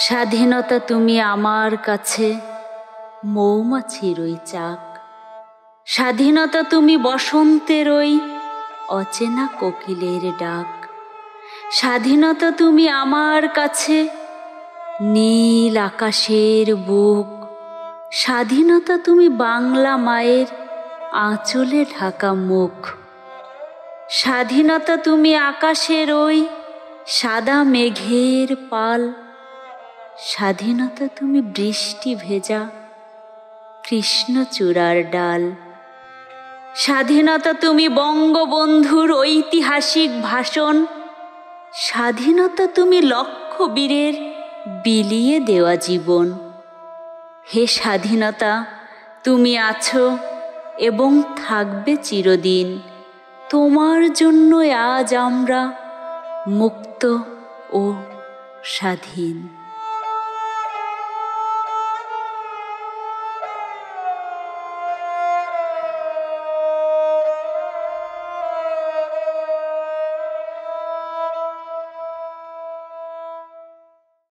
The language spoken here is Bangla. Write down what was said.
স্বাধীনতা তুমি আমার কাছে মৌমাছির ওই চাক, স্বাধীনতা তুমি বসন্তের ওই অচেনা কোকিলের ডাক, স্বাধীনতা তুমি আমার কাছে নীল আকাশের বুক, স্বাধীনতা তুমি বাংলা মায়ের আঁচলে ঢাকা মুখ, স্বাধীনতা তুমি আকাশের ওই সাদা মেঘের পাল, স্বাধীনতা তুমি বৃষ্টি ভেজা কৃষ্ণচূড়ার ডাল, স্বাধীনতা তুমি বঙ্গবন্ধুর ঐতিহাসিক ভাষণ, স্বাধীনতা তুমি লক্ষ বীরের বিলিয়ে দেওয়া জীবন। হে স্বাধীনতা, তুমি আছো এবং থাকবে চিরদিন, তোমার জন্য আজ আমরা মুক্ত ও স্বাধীন।